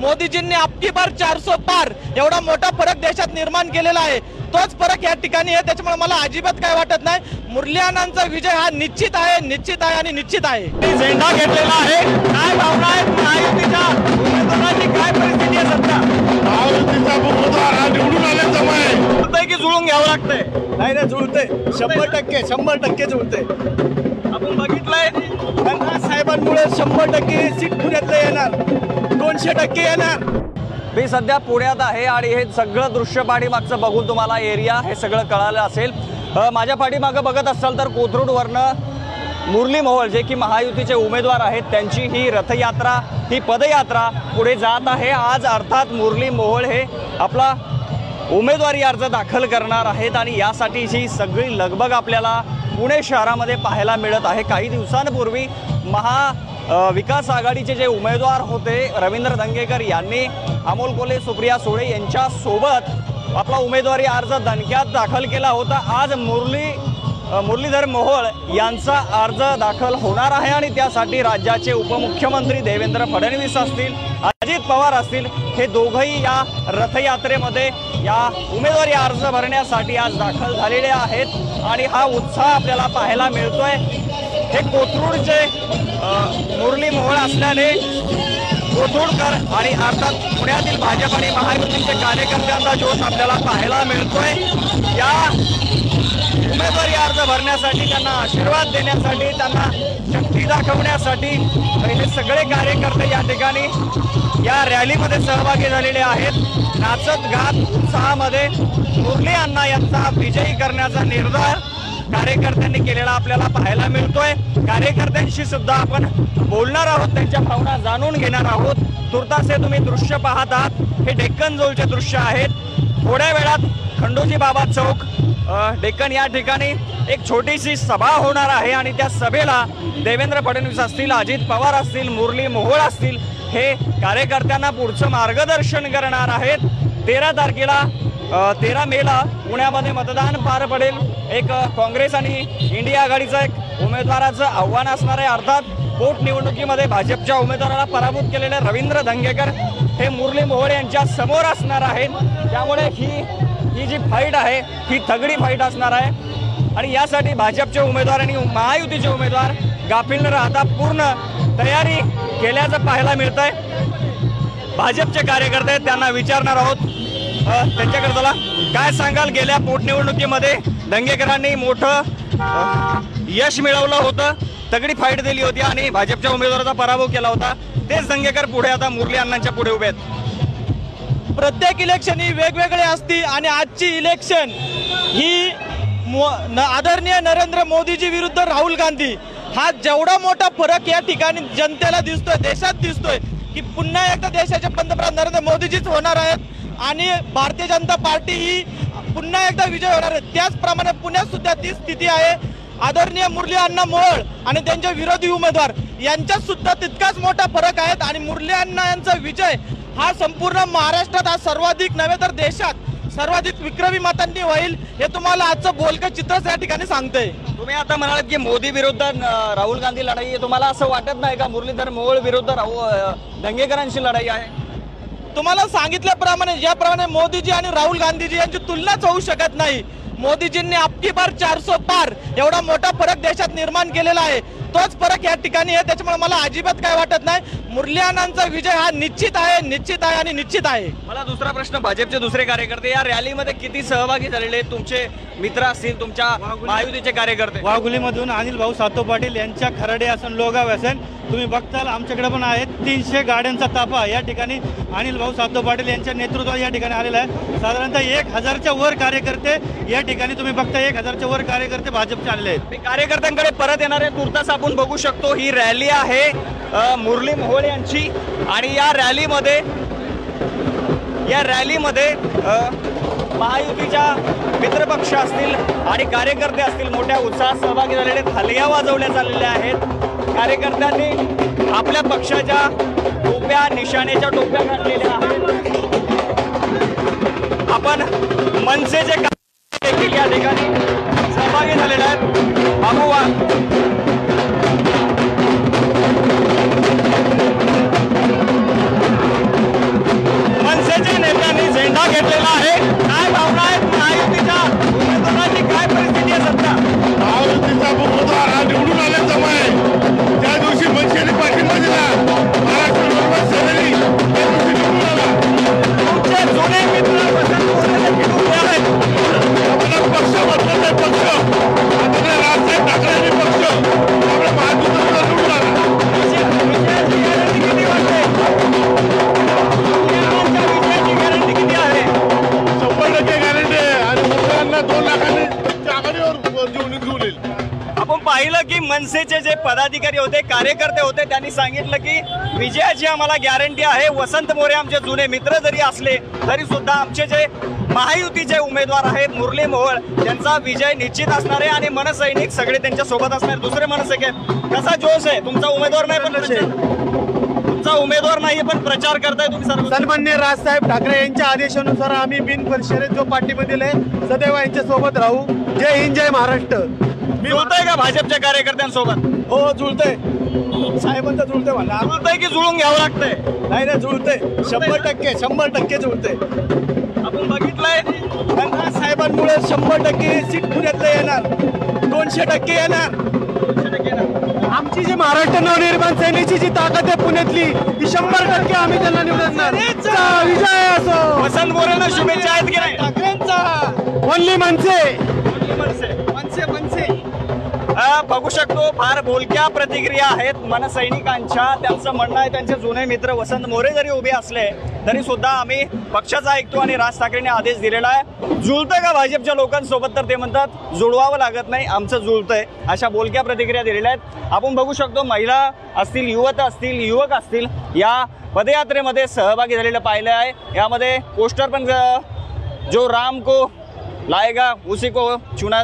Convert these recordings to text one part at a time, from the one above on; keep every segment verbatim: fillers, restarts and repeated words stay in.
मोदीजींनी अबकी बार चारसो पार एवढा मोठा फरक देशात निर्माण केलेला आहे। तोच फरक या ठिकाणी आहे, त्याच्यामुळे मला अजिबात काय वाटत नाही। मुरली अण्णांचा विजय हा निश्चित आहे, निश्चित आहे आणि निश्चित आहे। झेंडा घेतलेला आहे, काय भावना आहेत महायुतीच्या उमेदवारांची, काय परिस्थिती आहे सध्या? महायुतीचा उमेदवार हा निवडून आले समय जुळतंय की जुळून घ्यावं लागतंय? नाही नाही जुळते, शंभर टक्के शंभर टक्के जुळते। आपण बघितलंय अण्णा साहेबांमुळे शंभर टक्के सीट पुण्यातलं येणार, दोनशे टक्के येणार। मी सध्या पुण्यात आहे आणि हे सगळं दृश्य पाठीमागचं बघून तुम्हाला एरिया हे सगळं कळालं असेल। माझ्या पाठीमागं बघत असाल तर कोथरूडवरनं मुरली मोहोळ जे की महायुतीचे उमेदवार आहेत त्यांची ही रथयात्रा, ही पदयात्रा पुढे जात आहे। आज अर्थात मुरली मोहोळ हे आपला उमेदवारी अर्ज दाखल करणार आहेत आणि यासाठीची सगळी लगबग आपल्याला पुणे शहरामध्ये पाहायला मिळत आहे। काही दिवसांपूर्वी महा विकास आघाडीचे जे उमेदवार होते रवींद्र धंगेकर यांनी अमोल कोल्हे, सुप्रिया सुळे यांच्यासोबत आपला उमेदवारी अर्ज दणक्यात दाखल केला होता। आज मुरली मुरलीधर मोहोळ यांचा अर्ज दाखल होणार आहे आणि त्यासाठी राज्याचे उपमुख्यमंत्री देवेंद्र फडणवीस असतील, अजित पवार असतील, हे दोघंही या रथयात्रेमध्ये या उमेदवारी अर्ज भरण्यासाठी आज दाखल झालेले आहेत आणि हा उत्साह आपल्याला पाहायला मिळतोय। हे कोथरूडचे मुरली मोहोळ असल्याने कोथरूडकर आणि अर्थात पुण्यातील भाजप आणि महायुतीचे कार्यकर्त्यांचा जोश आपल्याला पाहायला मिळतोय। या उमेदवारी अर्ज भरण्यासाठी, त्यांना आशीर्वाद देण्यासाठी, त्यांना शक्ती दाखवण्यासाठी हे सगळे कार्यकर्ते या ठिकाणी या रॅलीमध्ये सहभागी झालेले आहेत। नाचत गात उत्साहामध्ये मुरली अण्णा यांचा विजयी करण्याचा निर्धार कार्यकर्त्यांनी केलेला आपल्याला पाहायला मिळतोय। कार्यकर्त्यांशी सुद्धा आपण बोलणार आहोत, त्यांच्या भावना जाणून घेणार आहोत। तुर्तास हे तुम्ही दृश्य पाहत आहात, हे डेक्कन झोलचे दृश्य आहेत। थोड्या वेळात खंडोजी बाबा चौक डेक्कन या ठिकाणी एक छोटीशी सभा होणार आहे आणि त्या सभेला देवेंद्र फडणवीस असतील, अजित पवार असतील, मुरली मोहोळ असतील, हे कार्यकर्त्यांना पुढचं मार्गदर्शन करणार आहेत। तेरा तारखेला तेरा मेला पुण्यामध्ये मतदान पार पडेल। एक काँग्रेस आणि इंडिया आघाडीचं एक उमेदवाराचं आव्हान असणार आहे। अर्थात पोटनिवडणुकीमध्ये भाजपच्या उमेदवाराला पराभूत केलेले रवींद्र धंगेकर हे मुरली मोहोळ यांच्या समोर असणार आहेत। त्यामुळे ही ही जी फाईट आहे ही तगडी फाईट असणार आहे आणि यासाठी भाजपचे उमेदवार आणि महायुतीचे उमेदवार गाफील न राहता पूर्ण तयारी केल्याचं पाहायला मिळत आहे। भाजपचे कार्यकर्ते त्यांना विचारणार आहोत, त्यांच्याकडे चला। काय सांगाल, गेल्या पोटनिवडणुकीमध्ये धंगेकरांनी मोठं यश मिळवलं होतं, तगडी फाईट दिली होती आणि भाजपच्या उमेदवाराचा पराभव केला होता। तेच धंगेकर पुढे आता मुरली अण्णांच्या पुढे उभे आहेत। प्रत्येक इलेक्शन ही वेगवेगळी असती आणि आजची इलेक्शन ही आदरणीय नरेंद्र मोदीजी विरुद्ध राहुल गांधी, हा जेवढा मोठा फरक या ठिकाणी जनतेला दिसतोय, देशात दिसतोय की पुन्हा एकदा देशाचे पंतप्रधान नरेंद्र मोदीजीच होणार आहेत आणि भारतीय जनता पार्टी ही पुन्हा एकदा विजय होणार आहे। त्याचप्रमाणे पुण्यात सुद्धा ती स्थिती आहे। आदरणीय मुरली अण्णा मोहोळ आणि त्यांचे विरोधी उमेदवार यांच्यात सुद्धा तितकाच मोठा फरक आहे आणि मुरली अण्णा यांचा विजय हा संपूर्ण महाराष्ट्रात, हा सर्वाधिक नव्हे तर देशात सर्वाधिक विक्रमी मतांनी होईल, हे तुम्हाला आजचं बोलकं चित्रच या ठिकाणी सांगतंय। तुम्ही आता म्हणालात की मोदी विरुद्ध राहुल गांधी लढाई आहे, तुम्हाला असं वाटत नाही का मुरलीधर मोहोळ विरुद्ध धंगेकरांची लढाई आहे? तुम्हाला सांगितल्याप्रमाणे ज्याप्रमाणे मोदीजी आणि राहुल गांधीजी यांची तुलनाच होऊ शकत नाही। मोदीजींनी अबकी बार चारसो पार एवढा मोठा फरक देशात निर्माण केलेला आहे, तोच फरक या ठिकाणी आहे। त्याच्यामुळे मला अजिबात काय वाटत नाही। मुरली अण्णांचा विजय हा निश्चित आहे, निश्चित आहे आणि निश्चित आहे। मला दुसरा प्रश्न, भाजपचे दुसरे कार्यकर्ते या रॅलीमध्ये किती सहभागी झालेले, तुमचे मित्र असतील, तुमच्या महायुतीचे कार्यकर्ते? वाघुलीमधून अनिल भाऊ सातो पाटील यांच्या खराडे असन, लोगाव असन, तुम्ही बघताल आमच्याकडे पण आहेत तीनशे गाड्यांचा ताफा या ठिकाणी अनिल भाऊ सातो पाटील यांच्या नेतृत्वात या ठिकाणी आलेला आहे। साधारणतः एक हजारच्या वर कार्यकर्ते या ठिकाणी तुम्ही बघता, एक हजारच्या वर कार्यकर्ते भाजपचे आलेले आहेत। कार्यकर्त्यांकडे परत येणारे तुर्तास आपण बघू शकतो, ही रॅली आहे मुरली मोहोळ यांची आणि या रॅलीमध्ये या रॅलीमध्ये महायुतीच्या मित्रपक्ष असतील आणि कार्यकर्ते असतील मोठ्या उत्साहात सहभागी झालेले, थालिया वाजवल्या चाललेल्या आहेत। कार्यकर्त्यांनी आपल्या पक्षाच्या टोप्या, निशाणेच्या टोप्या घातलेल्या आहेत। आपण मनसेचे देखील या ठिकाणी सहभागी झालेले आहेत। बाबूवा घेतलेला आहे. काय भावना आहेत महायुतीच्या उमेदवारांची, काय परिस्थिती आहे सध्या? महायुतीचा उमेदवार हा निवडून आले जमाय ज्या दिवशी मनसेने पाठिंबा दिला महाराष्ट्र लोकसभा सेनेनी त्या दिवशी निवडून आला. तुमचे जुने मित्र वसंत मोरे देखील उभे आहेत. आपला पक्ष बदलत आहे, पक्ष आता राजसाहेब ठाकरे पक्ष आपल्या महायुतीचा निवडून आला. विजयाची गॅरंटी किती वाटते? विजयाची गॅरंटी किती आहे? शंभर टक्के गॅरंटी आहे आणि मुलांना दोन लाखांनी आघाडीवर निवडून घेऊन येईल. आपण पाहिलं की मनसेचे जे पदाधिकारी होते, कार्यकर्ते होते, त्यांनी सांगितलं की विजयाची आम्हाला गॅरंटी आहे. वसंत मोरे आमचे जुने मित्र जरी असले तरी सुद्धा आमचे जे महायुतीचे उमेदवार आहेत मुरली मोहोळ त्यांचा विजय निश्चित असणार आहे आणि मनसैनिक सगळे त्यांच्या सोबत असणार. दुसरे मनसैनिक कसा जोश आहे? तुमचा उमेदवार नाही पण तुमचा उमेदवार नाही पण प्रचार करताय तुम्ही सर्व. सन्माननीय राजसाहेब ठाकरे यांच्या आदेशानुसार आम्ही बिनपरिशेत जो पाठिंबा दिले सदैव यांच्या सोबत राहू. जय हिंद, जय महाराष्ट्र. मी होतोय का भाजपच्या कार्यकर्त्यांसोबत? हो जुळतंय, साहेबांचं जुळतंय म्हणा. होतंय की जुळून घ्यावं लागतंय? नाही नाही जुळतंय, शंभर टक्के शंभर टक्के जुळतंय. आपण बघितलंय त्यांना साहेबांमुळे शंभर टक्के सीट पुण्यातलं येणार, दोनशे टक्के येणार. आमची जी महाराष्ट्र नवनिर्माण सेनेची जी ताकद आहे पुण्यातली ती शंभर टक्के आम्ही त्यांना निवडणार. विजय असो. वसंत मोरेंना शुभेच्छा आहेत की नाही? ठाकरेंचा ओनली मनसे. मनसे मनसे अ, बघू शकतो फार बोलक्या प्रतिक्रिया आहेत मनसैनिकांच्या. त्यांचं म्हणणं आहे त्यांचे जुने मित्र वसंत मोरे जरी उभे असले तरी सुद्धा आम्ही पक्षाचा ऐकतो आणि राज ठाकरेंनी आदेश दिलेला आहे. जुळतं का भाजपच्या लोकांसोबत? तर ते म्हणतात जुळवावं लागत नाही, आमचं जुळतंय. अशा बोलक्या प्रतिक्रिया दिलेल्या आहेत. आपण बघू शकतो महिला असतील, युवक असतील, युवक असतील या पदयात्रेमध्ये सहभागी झालेलं पाहिलं आहे. यामध्ये पोस्टर पण जो राम को लाएगा उसी को चुना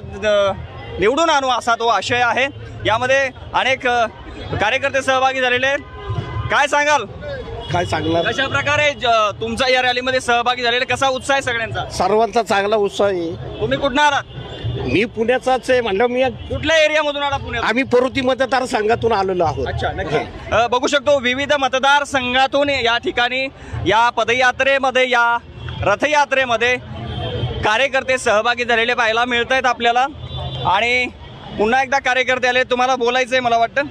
निवडून आणू असा तो आशय आहे. यामध्ये अनेक कार्यकर्ते सहभागी झालेले आहेत. काय सांगाल? काय सांगणार, कशा प्रकारे तुमचा या रॅलीमध्ये सहभागी झालेला, कसा उत्साह आहे सगळ्यांचा? सर्वांचा चांगला उत्साह आहे. तुम्ही कुठं आलात? मी पुण्याचाच आहे म्हणलं. मी कुठल्या एरियामधून आला पुण्यात? आम्ही पर्वती मतदारसंघातून आलेलो आहोत. अच्छा नक्की. अ, बघू शकतो विविध मतदारसंघातून या ठिकाणी या पदयात्रेमध्ये या रथयात्रेमध्ये कार्यकर्ते सहभागी झालेले पाहायला मिळत आहेत आपल्याला. आणि पुन्हा एकदा कार्यकर्ते आले. तुम्हाला बोलायचंय मला वाटतं?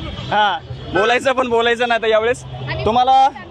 हा बोलायचं पण बोलायचं नाही तर यावेळेस तुम्हाला.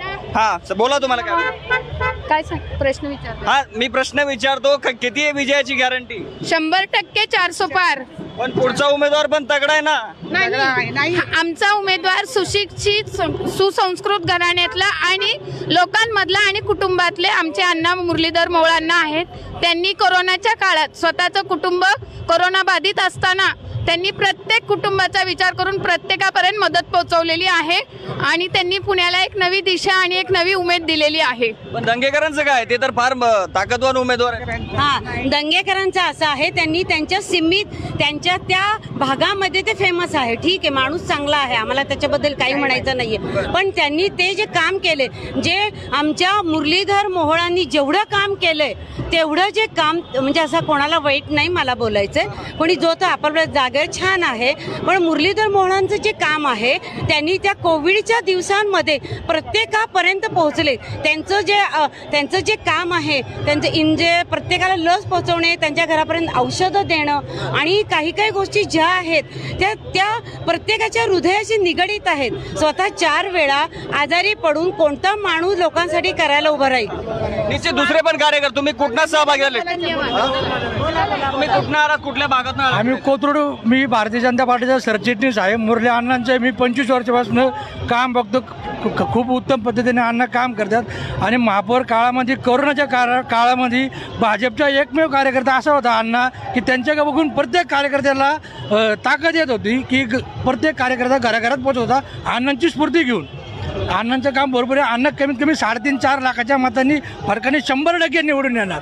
हा बोला, तुम्हाला काय काय सांग प्रश्न विचार. हा मी प्रश्न विचारतो, किती आहे विजयाची गॅरंटी? शंभर टक्के चारसो पार. पण पुढचा उमेदवार पण तगडा आहे ना. नाही, आमचा उमेदवार सुशिक्षित सुसंस्कृत घराण्यातला आणि लोकांमधला आणि कुटुंबातले आमचे अण्णा मुरलीधर मोहोळ अण्णा आहेत. त्यांनी कोरोनाच्या काळात स्वतःचं कुटुंब कोरोना बाधित असताना त्यांनी प्रत्येक कुटुंबाचा विचार करून प्रत्येकापर्यंत मदत पोहोचवलेली आहे आणि त्यांनी पुण्याला एक नवी दिशा आणि एक नवी उमेद दिलेली आहे. पण दंगेकरांचं काय? ते तर फार ताकदवान उमेदवार आहे. हा दंगेकरांचं असं आहे, त्यांनी त्यांच्या सीमित त्यांच्या त्या भागामध्ये ते फेमस आहे. ठीक आहे, माणूस चांगला आहे, आम्हाला त्याच्याबद्दल काही म्हणायचं नाहीये. पण त्यांनी ते जे काम केले, जे आमच्या मुरलीधर मोहोळांनी जेवढं काम केलंय तेवढं जे काम म्हणजे असं कोणाला वाईट नाही मला बोलायचंय, कोणी जो तो आपल्या जागेवर छान आहे. पण मुरलीधर मोहोळांचं जे काम आहे त्यांनी त्या कोविडच्या दिवसांमध्ये प्रत्येकापर्यंत पोहोचले. त्यांचं जे त्यांचं जे काम आहे, त्यांचं इन जे प्रत्येकाला लस पोहोचवणे, त्यांच्या घरापर्यंत औषधं देणं आणि काही काही गोष्टी ज्या आहेत त्या त्या प्रत्येकाच्या हृदयाशी निगडीत आहेत. स्वतः चार वेळा आजारी पडून कोणता माणूस लोकांसाठी करायला उभं राहील. निश्चित. दुसरे पण कार्यकर्ते तुम्ही कुठनं सहभागी झाले? तुम्ही कुठनं आलात? कुठल्या भागातून आलात? आम्ही कोथरूड. मी भारतीय जनता पार्टीचा सरचिटणीस आहे. मुरली अण्णांचे मी पंचवीस वर्षापासून काम बघतो. खूप उत्तम पद्धतीने अण्णा काम करतात आणि महापौर काळामध्ये कोरोनाच्या काळा काळामध्ये भाजपचा एकमेव कार्यकर्ता असा होता अण्णा की त्यांच्याकडे बघून प्रत्येक कार्यकर्त्याला ताकद येत होती की प्रत्येक कार्यकर्ता घराघरात पोहोचत होता अण्णांची स्फूर्ती घेऊन. अण्णांचं काम बरोबर आहे. अण्णा कमीत कमी साडेतीन चार लाखाच्या मतांनी फरकाने शंभर टक्के निवडून येणार.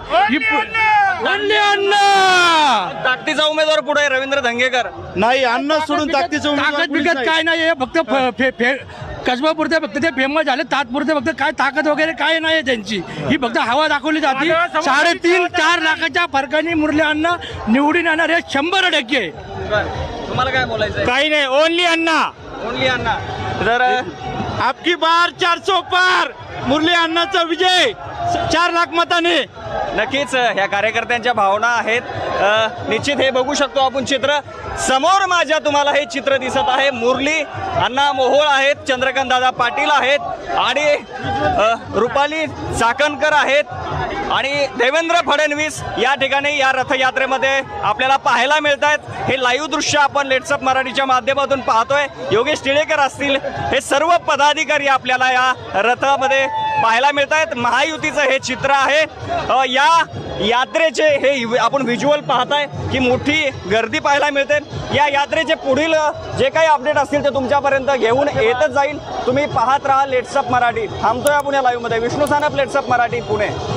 ताकदीचा उमेदवार पुढे रवींद्र धंगेकर नाही, अन्न सोडून ताकदीचं ताकद बिकत काय नाही, फक्त कसबापुरते फक्त ते फेमस झाले. तात्पुरते फक्त काय ताकद वगैरे काय नाही त्यांची. ही फक्त हवा दाखवली जाते. साडेतीन चार लाखाच्या फरकाने मुरली अण्णा निवडून येणार हे शंभर टक्के. तुम्हाला काय बोलायचं? काही नाही, ओनली अण्णा. ओनली अण्णा. तर आपकी बार चारसो पार. मुरली अण्णाचा विजय चार लाख मताने. नक्कीच ह्या कार्यकर्त्यांच्या भावना आहेत. अ, निश्चित हे बघू शकतो आपण चित्र समोर माझ्या तुम्हाला हे चित्र दिसत आहे. मुरली अण्णा मोहोळ आहेत, चंद्रकांत दादा पाटील आहेत आणि अ, रुपाली चाकणकर आहेत आणि देवेंद्र फडणवीस या ठिकाणी या रथयात्रेमध्ये आपल्याला पाहायला मिळत आहेत. हे लाईव्ह दृश्य आपण लेट्सअप मराठीच्या माध्यमातून पाहतोय. योगेश टिळेकर असतील, हे सर्व पदाधिकारी आपल्याला या रथामध्ये पाहायला मिळत आहेत. महायुतीचं हे चित्र आहे. अ, या यात्रेचे हे आपण व्हिज्युअल पाहताय की मोठी गर्दी पाहायला मिळते. या यात्रेचे पुढील जे काही अपडेट असतील ते तुमच्यापर्यंत घेऊन येतच जाईल. तुम्ही पाहत राहा लेट्सअप मराठी. थांबतोय आपण या लाईव्ह मध्ये. विष्णू सानप, लेट्सअप मराठी, पुणे.